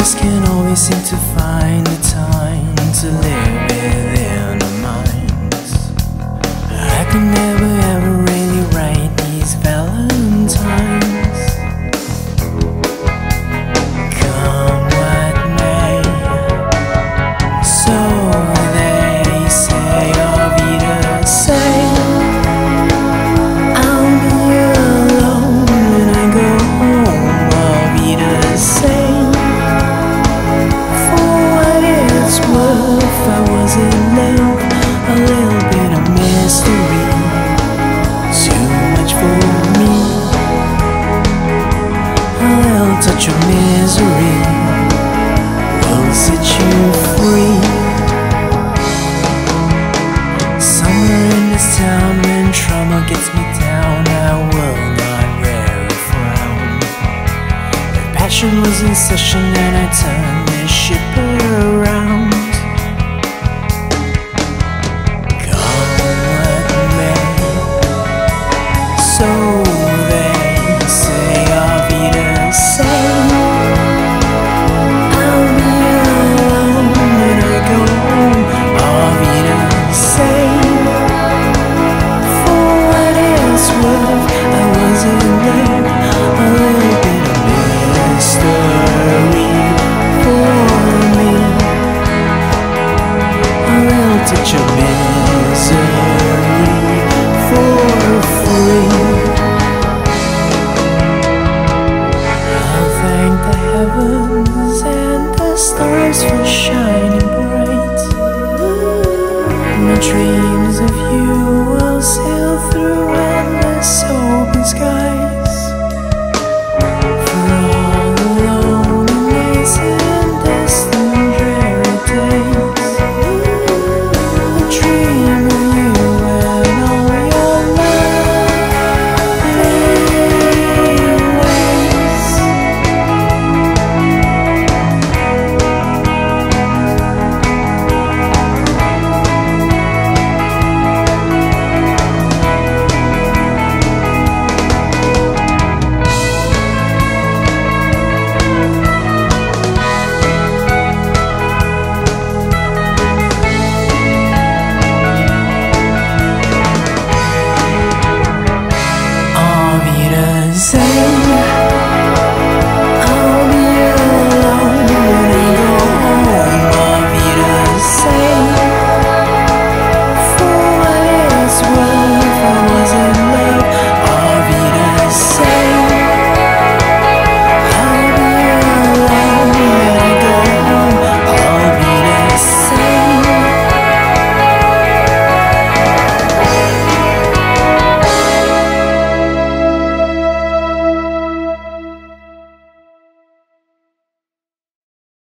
just can't always seem to find the time to live within our minds. I can never ever really write these valentines. Come what may, so they say, Auf Wiedersehen. I'll be alone when I go home, Auf Wiedersehen. For what it's worth, I was in love, a little bit of mystery, too much for me. A little touch of misery will set you free. Somewhere in this town, when trouble gets me down, I will not wear a frown. If passion was in session, and I turned this ship around. Come what may, so they say, Auf Wiedersehen. I'll be alone when I go home, Auf Wiedersehen. For what it's worth, I was in love, a little bit of mystery for me, a little touch of misery for free. I'll thank the heavens and the stars for shining bright. The tree